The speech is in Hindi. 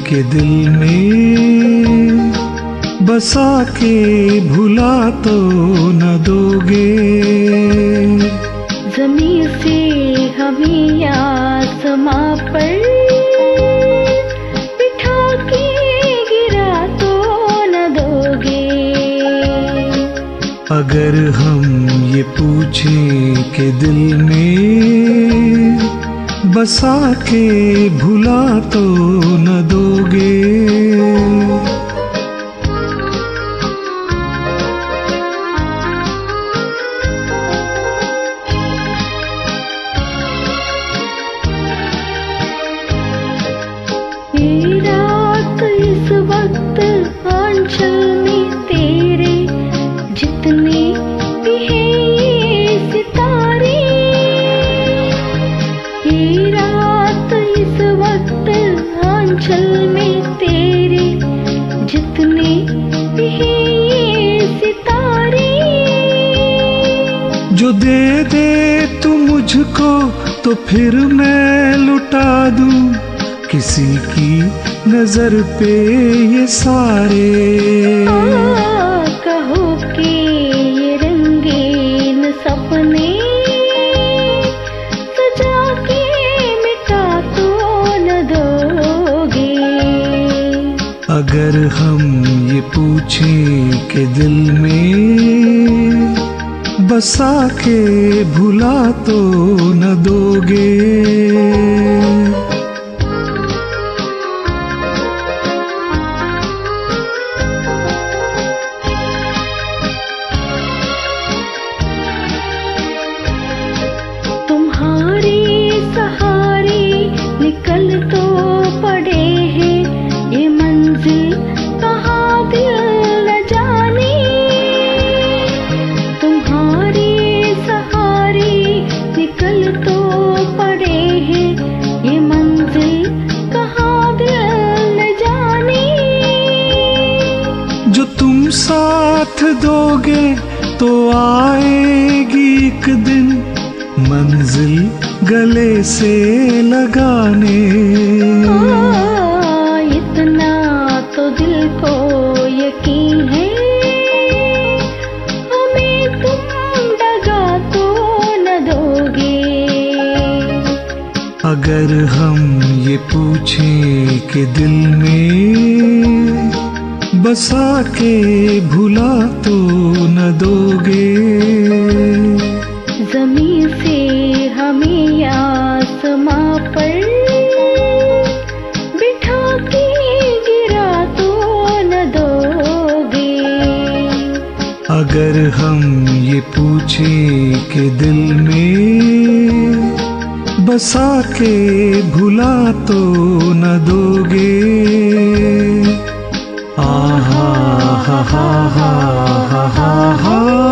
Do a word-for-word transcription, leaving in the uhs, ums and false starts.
के दिल में बसा के भुला तो न दोगे। ज़मीं से हमें आसमां पर बिठा के गिरा तो न दोगे। अगर हम ये पूछें कि दिल में बसा के भुला तो न दोगे। ये रात इस वक्त आंचल में तेरे जितने भी हैं ये सितारे। ये रात इस वक्त आंचल में तेरे जितने भी हैं ये सितारे। जो दे दे तू मुझको तो फिर मैं लुटा दूं किसी की नजर पे ये सारे। आ, कहो कि ये रंगीन सपने सजा के मिटा तो न दोगे। अगर हम ये पूछें कि दिल में बसा के भुला तो न दोगे। तुम्हारे सहारे निकल तो पड़े हैं ये मंजिल कहाँ दिल न जाने। तुम्हारे सहारे निकल तो पड़े हैं ये मंजिल कहाँ दिल न जाने। जो तुम साथ दोगे तो आएगी एक दिन मंजिल गले से लगाने। आ, इतना तो दिल को यकीन है हमें तुम दगा तो न दोगे। अगर हम ये पूछें कि दिल में बसा के भुला तो न दोगे। ज़मीं से हमें आसमां पर बिठा के गिरा तो न दोगे। अगर हम ये पूछें कि दिल में बसा के भुला तो न दोगे। आहा हा हा हा हा हा हा।